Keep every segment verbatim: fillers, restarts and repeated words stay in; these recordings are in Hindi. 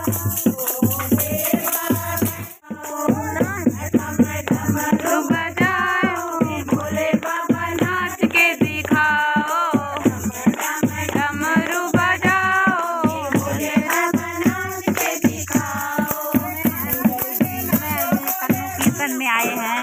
में आए हैं।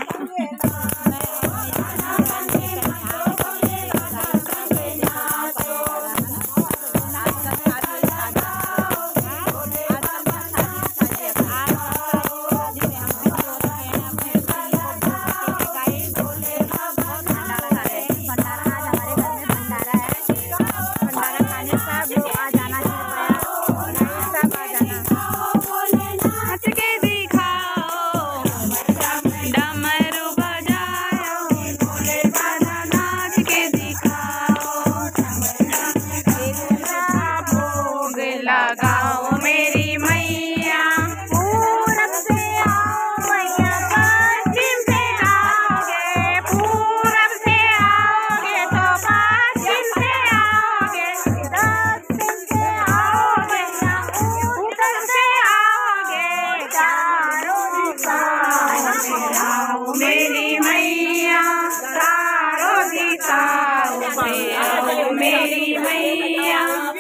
लगाओ मेरी मैया, पूरब से आओ मैया, पश्चिम से आओगे, पूरब से आओगे तो पश्चिम से आओगे, दक्षिण से आओगे या उत्तर से आओगे, चारों दिशाओं में आओ मेरी मैया, चारों दिशाओं में आओ मेरी मैया,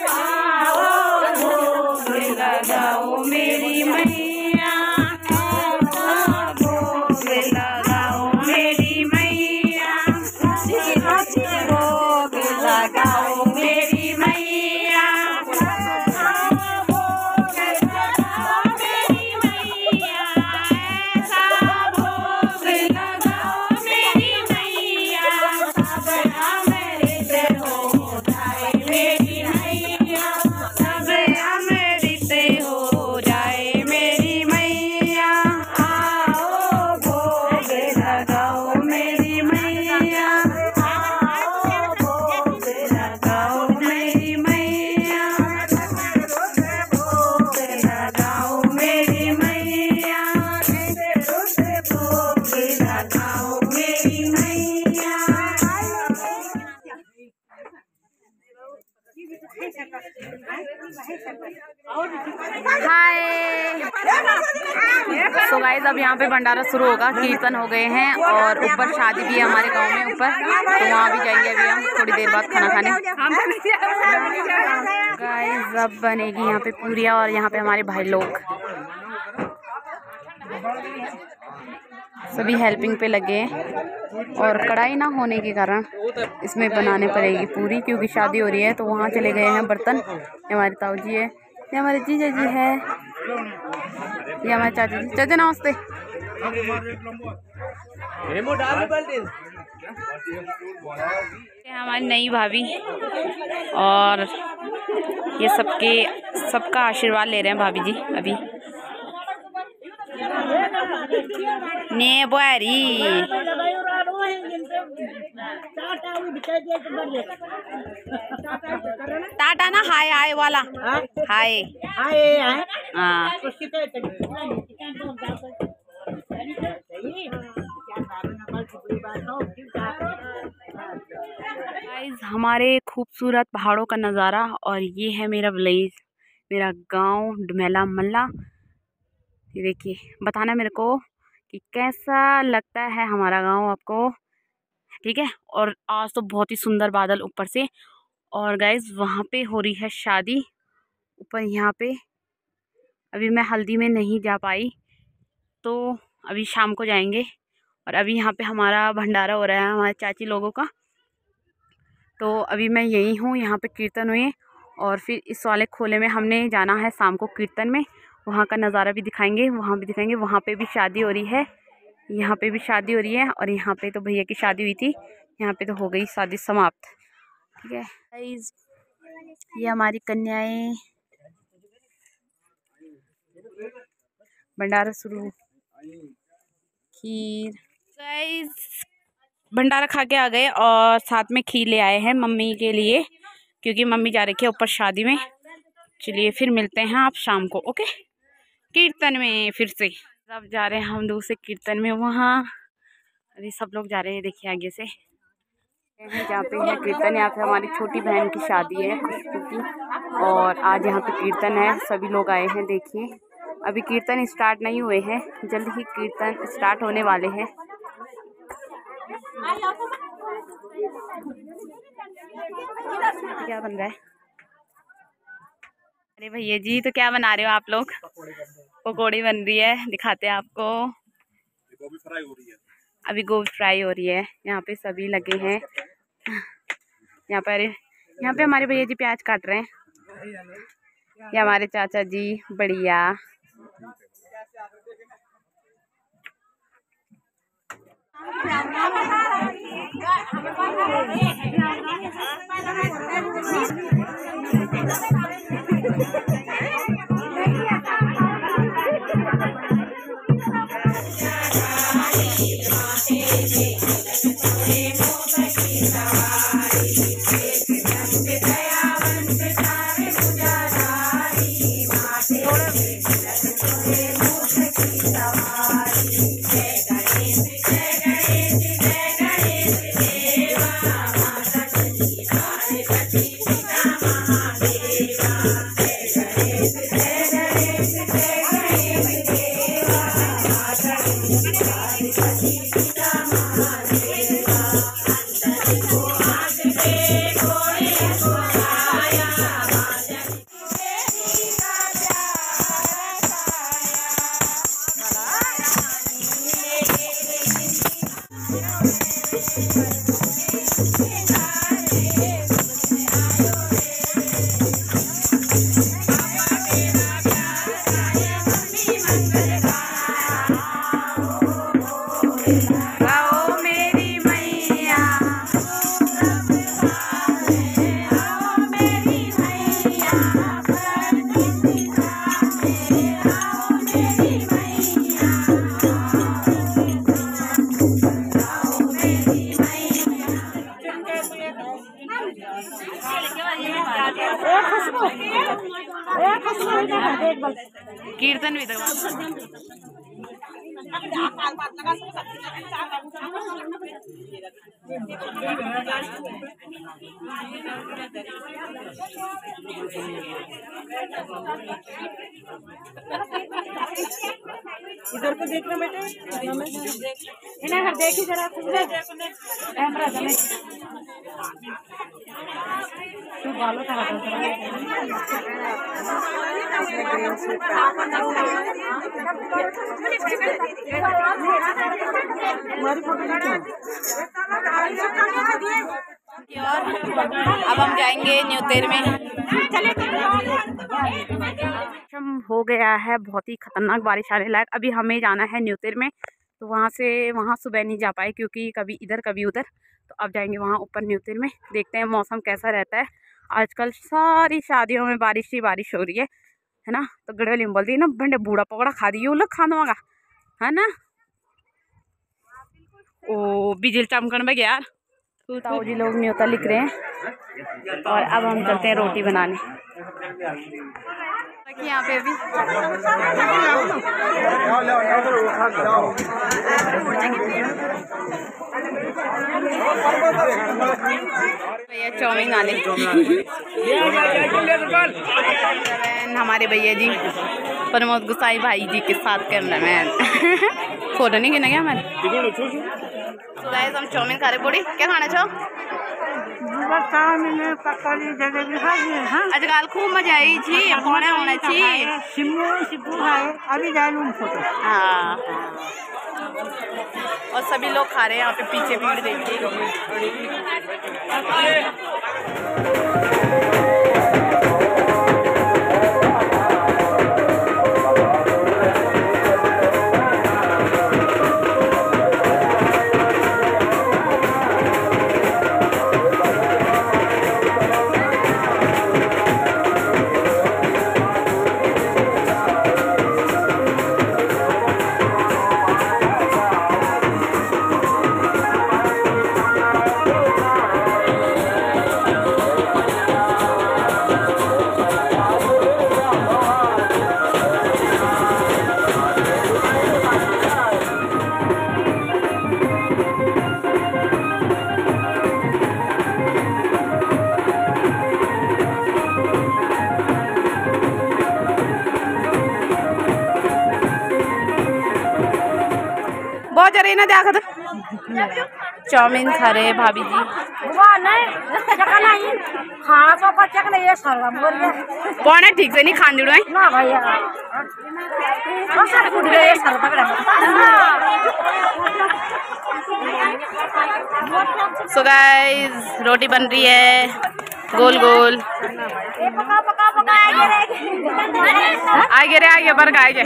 लगाओ मेरी मैया, भोग लगाओ मेरी मैया, भोग लगाओ मेरी मैया, भोग लगाओ मेरी मैया, ऐसा भोग लगाओ मेरी मैया, सब अमृत हो जाए मेरी मैया, सब अमृत हो जाए मेरी मैया, आओ भोग लगाओ मेरी मैया, आओ भोग लगाओ मेरी मैया, भोग लगाओ मेरी मैया, भोग लगाओ मेरी मैया। हाय। सो गाइस अब यहाँ पे भंडारा शुरू होगा, कीर्तन हो गए हैं और ऊपर शादी भी है हमारे गांव में ऊपर, तो वहाँ भी जाएंगे अभी हम थोड़ी देर बाद खाना खाने। गाइस अब बनेगी यहाँ पे पूरियाँ और यहाँ पे हमारे भाई लोग सभी हेल्पिंग पे लगे हैं और कढ़ाई ना होने के कारण इसमें बनाने पड़ेगी पूरी, क्योंकि शादी हो रही है तो वहाँ चले गए हैं बर्तन। ये हमारे ताऊ जी है, ये हमारे जीजा जी है, ये हमारे चाचा जी। चाचा नमस्ते। हमारी नई भाभी और ये सबके सबका आशीर्वाद ले रहे हैं भाभी जी अभी। ने बुआरी टाटा ना हाय हाय वाला हाय हाय हाँ। गाइस हमारे खूबसूरत पहाड़ों का नज़ारा और ये है मेरा विलेज, मेरा गांव डुमेला मल्ला। ये देखिए, बताना मेरे को कि कैसा लगता है हमारा गांव आपको, ठीक है। और आज तो बहुत ही सुंदर बादल ऊपर से, और गाइस वहाँ पे हो रही है शादी ऊपर यहाँ पे। अभी मैं हल्दी में नहीं जा पाई तो अभी शाम को जाएंगे, और अभी यहाँ पे हमारा भंडारा हो रहा है हमारे चाची लोगों का, तो अभी मैं यही हूँ। यहाँ पे कीर्तन हुए और फिर इस वाले खोले में हमने जाना है शाम को कीर्तन में, वहाँ का नज़ारा भी दिखाएंगे, वहाँ भी दिखाएंगे। वहाँ पे भी शादी हो रही है, यहाँ पे भी शादी हो रही है, और यहाँ पे तो भैया की शादी हुई थी, यहाँ पे तो हो गई शादी समाप्त, ठीक है गाइस। ये हमारी कन्याएं, भंडारा शुरू, खीर। गाइस भंडारा खा के आ गए और साथ में खीर ले आए हैं मम्मी के लिए, क्योंकि मम्मी जा रही है ऊपर शादी में। चलिए फिर मिलते हैं आप शाम को, ओके, कीर्तन में फिर से। अब जा रहे हैं हम दूसरे कीर्तन में, वहाँ अभी सब लोग जा रहे हैं, देखिए आगे से। जहाँ पे है कीर्तन। यहाँ पे हमारी छोटी बहन की शादी है खुशबू की, और आज यहाँ पे कीर्तन है। सभी लोग आए हैं। देखिए अभी कीर्तन स्टार्ट नहीं हुए हैं, जल्द ही कीर्तन स्टार्ट होने वाले हैं। क्या बन रहा है? अरे भैया जी, तो क्या बना रहे हो आप लोग? पकौड़ी बन रही है, दिखाते हैं आपको। गोभी फ्राई हो रही है। अभी गोभी फ्राई हो रही है। यहाँ पे सभी लगे हैं। यहाँ पर यहाँ पे हमारे भैया जी प्याज काट रहे हैं। ये हमारे चाचा जी बढ़िया। कीर्तन भी इधर को देखना बेटे, इन्हें हर देखी जरा कैमरा चले तू बालों का अब हम जाएंगे न्यूतेर में। हो गया है, बहुत ही खतरनाक बारिश आने लायक। अभी हमें जाना है न्यूतेर में, तो वहाँ से वहाँ सुबह नहीं जा पाए क्योंकि कभी इधर कभी उधर। तो अब जाएंगे वहाँ ऊपर न्यूतेर में, देखते हैं मौसम कैसा रहता है। आजकल सारी शादियों में बारिश ही बारिश हो रही है है ना। तो गड़बली बोल दी ना बंडे बूढ़ा पकौड़ा खा दिए वो लोग खाना होगा है ना। ओ बिजल चमकन में यार। ताऊ जी लोग न्योता लिख रहे हैं और अब हम चलते हैं रोटी बनाने। यहाँ पे भी भैया चाउमीन वाले हमारे भैया जी प्रमोद गुसाई भाई जी के साथ कैमरा मैन फोटो नहीं गिना गया मैंने। तो गाइस हम चाउमीन खा रहे। पूरी क्या खाना चाहो? आजकल खूब मजा आई थी, होना होना चाहिए। हाँ और सभी लोग खा रहे हैं। यहाँ पे पीछे भीड़ देखिए। करे ना देखा तो चाउमीन खा रहे भाभी जी। कौन है ठीक से नहीं खान दिड़ो है ना भैया सो गाइस रोटी बन रही है गोल गोल। आगे रे आगे बर्ग आगे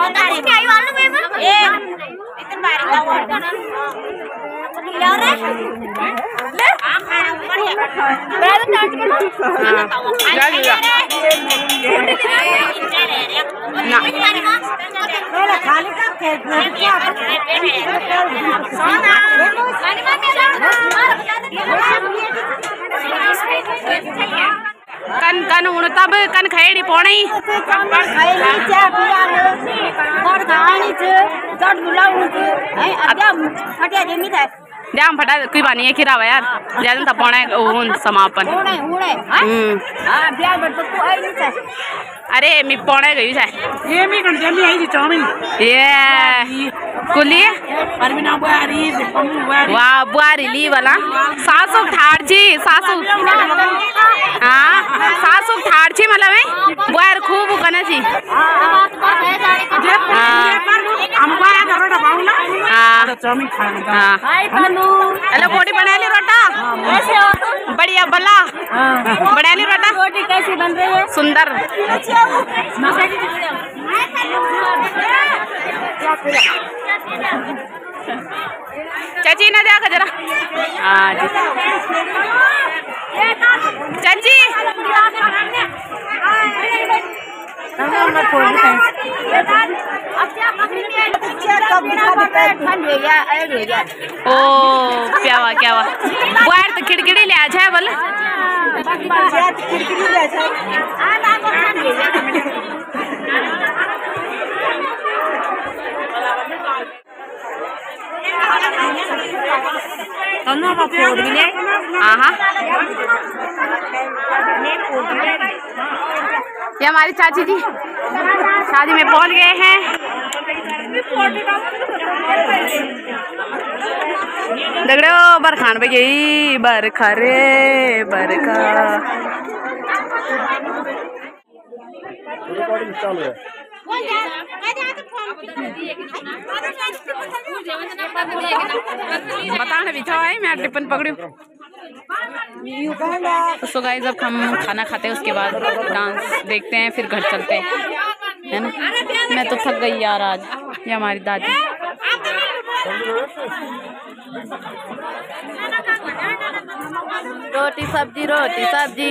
कन कन हूं तब कन खेड़ी पौनी जाम फटा कोई बानी है खिरावा यार ज्यादा था पौने उन समापन अरे मी पौने गई है ये मी कन जमी आई जी चाउमीन ये कुली परमिना बुआरी बुआरी वाह बुआरी ली वाला सासु ठाड़ची सासु हाँ सासु ठाड़ची मतलब है बुआर खूब कने छी हाँ चाउमीन खाना हाँ हेलो कोटी बना ली रोटा बढ़िया भला बना ली रोटा रोटी कैसी बन रही है सुंदर चाची ना देखा जरा हाँ जी चाची ओ क्या हुआ क्या हुआ बाहर तो खिड़खिड़ी ले आ जाए बोले खिड़खिड़ी ले आ ये हमारी चाची जी शादी में पहुंच गए हैं। दगड़ो बरखान पे गई बरखा रे बरखा बताना भी था मैं टिफिन पकड़ी। सो गाइस अब हम खाना खाते हैं उसके बाद डांस देखते हैं फिर घर चलते हैं है ना। मैं तो थक गई यार आज। ये हमारी दादी रोटी सब्जी रोटी सब्जी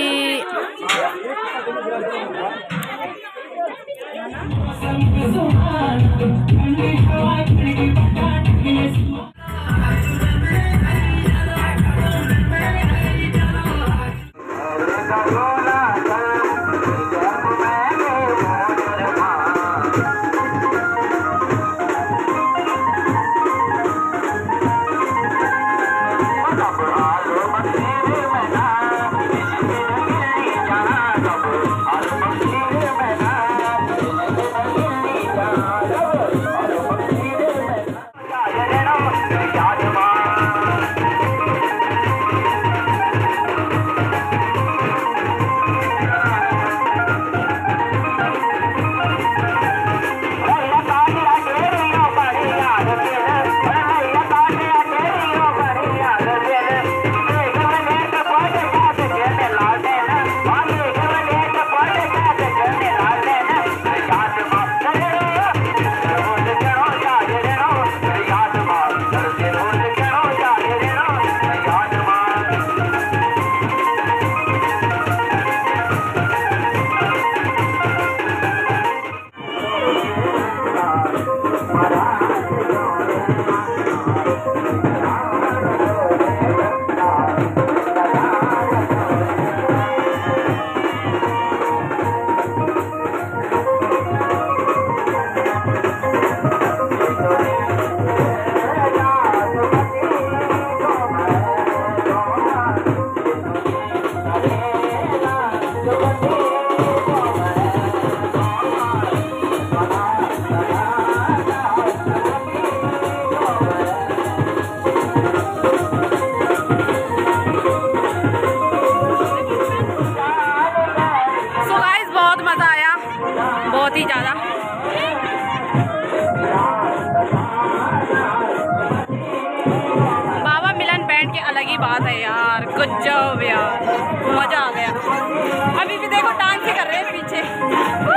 ही ज़्यादा। बाबा मिलन बैंड की अलग ही बात है यार, गजब यार, मज़ा आ गया। अभी भी देखो डांस ही कर रहे हैं पीछे।